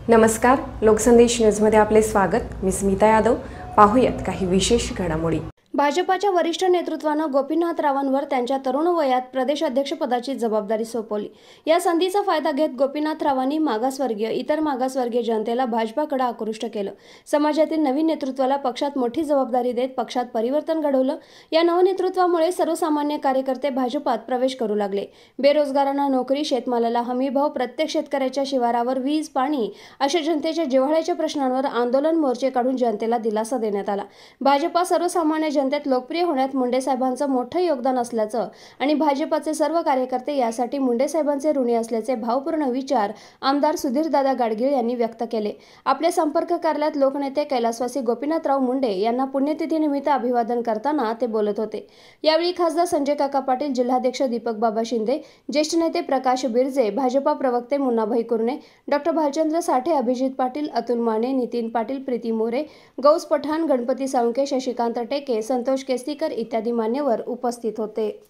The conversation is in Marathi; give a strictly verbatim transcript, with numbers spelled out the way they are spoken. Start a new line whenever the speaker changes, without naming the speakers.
नमस्कार, लोकसंदेश न्यूजमध्ये आपले स्वागत। मी स्मिता यादव। पाहूयात काही विशेष घडामोडी।
भाजपाच्या वरिष्ठ नेतृत्वानं गोपीनाथ रावांवर त्यांच्या तरुण वयात प्रदेशाध्यक्षपदाची जबाबदारी सोपवली। या संधीचा फायदा घेत गोपीनाथ रावांनी मागासवर्गीय इतर मागासवर्गीय जनतेला भाजपाकडे आकृष्ट केलं। समाजातील नवीन नेतृत्वाला पक्षात मोठी जबाबदारी देत पक्षात परिवर्तन घडवलं। या नवनेतृत्वामुळे सर्वसामान्य कार्यकर्ते भाजपात प्रवेश करू लागले। बेरोजगारांना नोकरी, शेतमालाला हमीभाव, प्रत्येक शेतकऱ्याच्या शिवारावर वीज, पाणी अशा जनतेच्या जिव्हाळ्याच्या प्रश्नांवर आंदोलन, मोर्चे काढून जनतेला दिलासा देण्यात आला। भाजपा सर्वसामान्य जनतेत लोकप्रिय होण्यात मुंडे साहेबांचं मोठं योगदान असल्याचं आणि भाजपाचे सर्व कार्यकर्ते यासाठी मुंडे साहेबांचे ऋणी असल्याचे भावपूर्ण विचार आमदार सुधीरदादा गाडगीळ यांनी व्यक्त केले। आपल्या संपर्क कार्यालयात लोकनेते कैलासवासी गोपीनाथराव मुंडे यांना पुण्यतिथीनिमित्त अभिवादन करताना ते बोलत होते। यावेळी खासदार संजय काका पाटील, जिल्हाध्यक्ष दीपक बाबा शिंदे, ज्येष्ठ नेते प्रकाश बिरजे, भाजपा प्रवक्ते मुन्नाभाई कुरणे, डॉक्टर भालचंद्र साठे, अभिजित पाटील, अतुल माने, नितीन पाटील, प्रीती मोरे, गौस पठाण, गणपती साळुंके, शशिकांत टेके, संतोष केसरीकर इत्यादी मान्यवर उपस्थित होते।